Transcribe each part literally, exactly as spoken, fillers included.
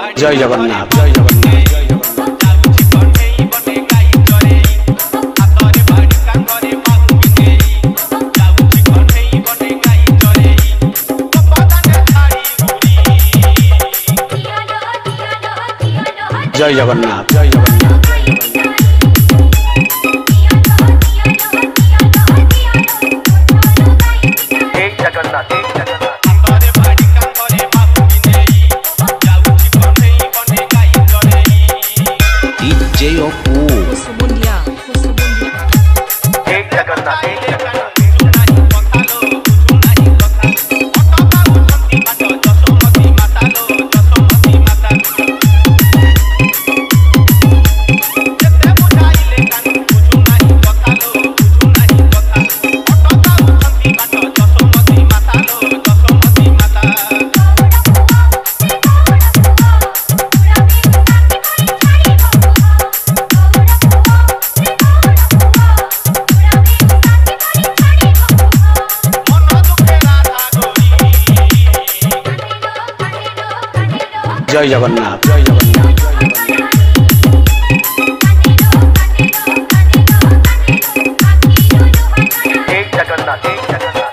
जय जगन्नाथ जय जगन्नाथ जय जय जगन्नाथ जय जगन्नाथ एक जगन्नाथ एक जगन्नाथ डीजे ओपू कुसुमुंडिया कुसुमुंडिया एक जगन्नाथ एक जगन्नाथ जय जगन्नाथ जय जगन्नाथ एक जगन्नाथ एक जगन्नाथ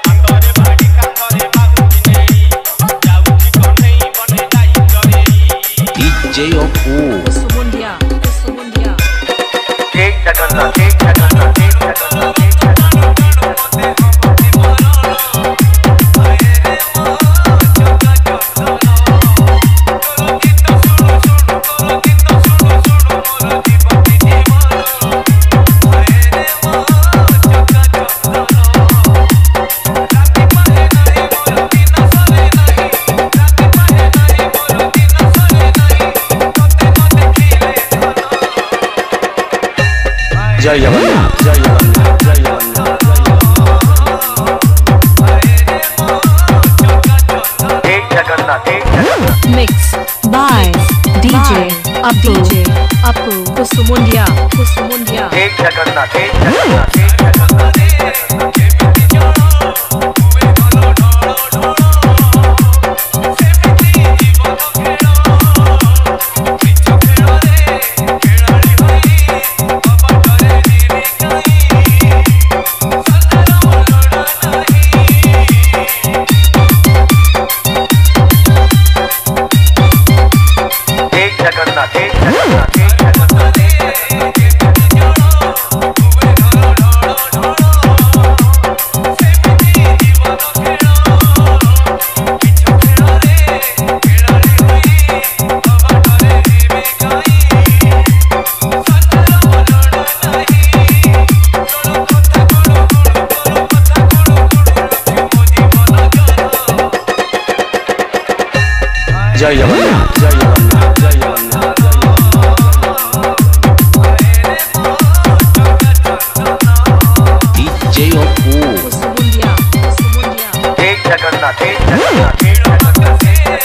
डीजे ओपू कुसुमुंडिया कुसुमुंडिया एक जगन्नाथ एक जगन्नाथ एक जगन्नाथ एक जगन्नाथ जय जगन्नाथ जय जगन्नाथ जय जगन्नाथ एक जगन्नाथ एक Jagannath mix by DJ Apu Apu Kusumundia Kusumundia एक जगन्नाथ एक जगन्नाथ एक जगन्नाथ जय जगन्नाथ जय जगन्नाथ जय जगन्नाथ डीजे ओपू कुसुमुंडिया कुसुमुंडिया एक जगन्नाथ एक जगन्नाथ एक जगन्नाथ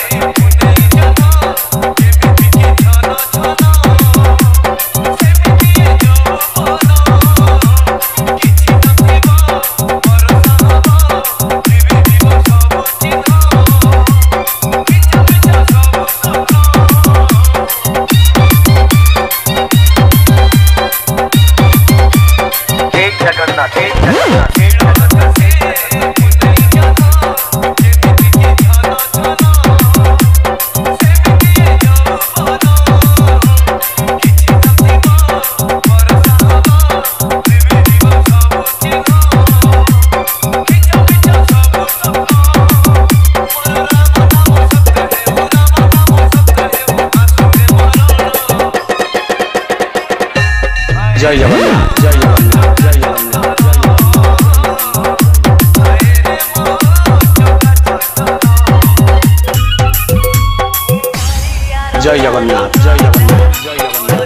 जगन्नाथ एक जगन्नाथ एक जगन्नाथ जय जगन्नाथ जय जगन्नाथ जय जगन्नाथ जय जगन्नाथ जय जगन्नाथ जय जगन्नाथ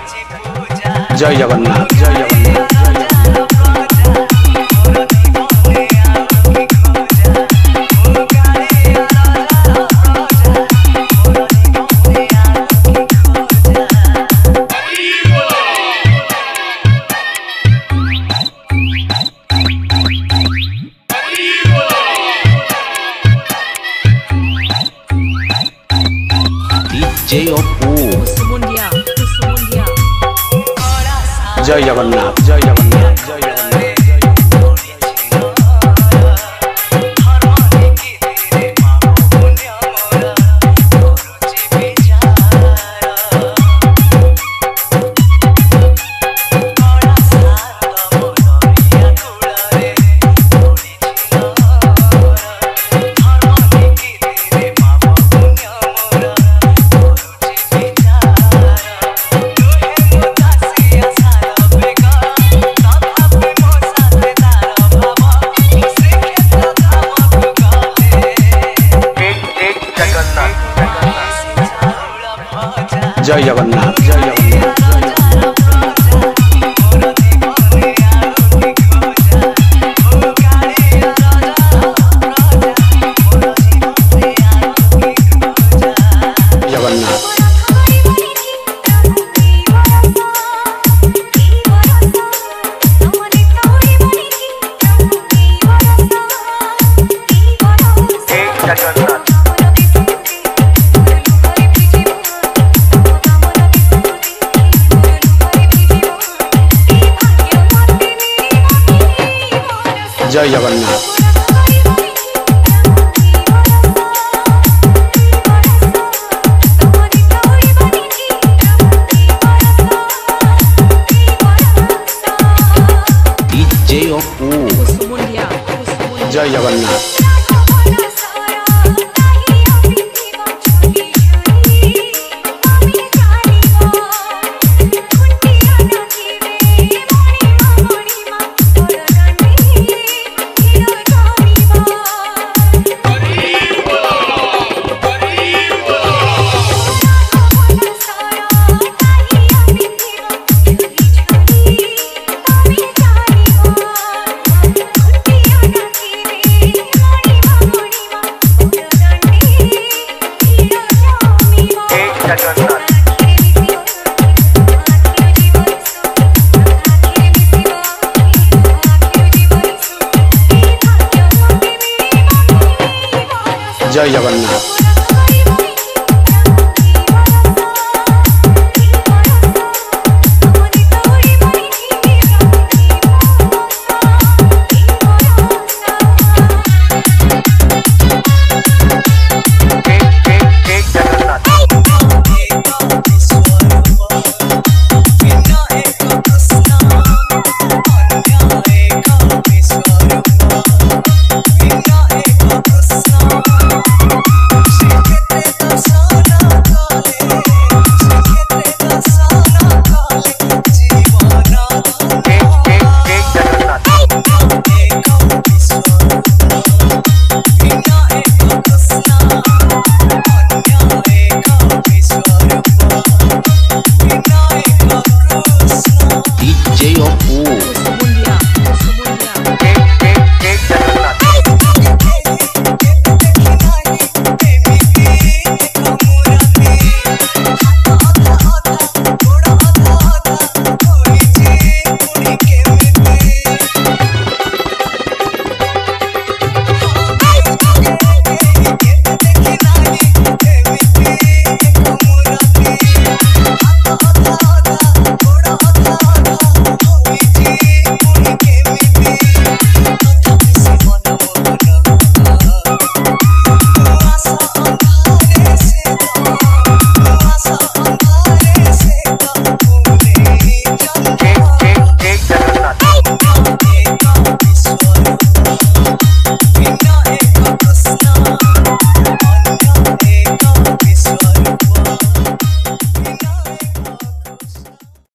जय जगन्नाथ जय जगन्नाथ डीजे अपू कुसुमुंडिया कुसुमुंडिया जय जगन्नाथ जय जगन्नाथ जय जगन्नाथ जय जगन्नाथ जय जगन्नाथ जय जगन्नाथ डीजे अपू कुसुमुंडिया कुसुमुंडिया जय जगन्नाथ जय जगन्नाथ